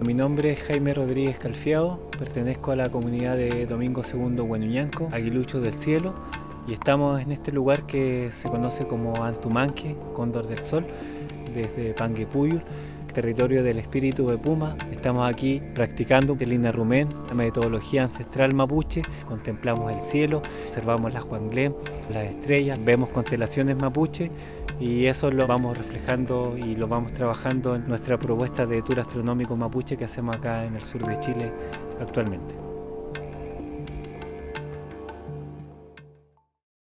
Mi nombre es Jaime Rodríguez Calfiao, pertenezco a la comunidad de Domingo II Huenuñanco, Aguiluchos del Cielo, y estamos en este lugar que se conoce como Antumanque, Cóndor del Sol, desde Panguipulli, territorio del espíritu de Puma. Estamos aquí practicando el Inarumén, la metodología ancestral mapuche. Contemplamos el cielo, observamos las huanglén, las estrellas, vemos constelaciones mapuche y eso lo vamos reflejando y lo vamos trabajando en nuestra propuesta de tour astronómico mapuche que hacemos acá en el sur de Chile actualmente.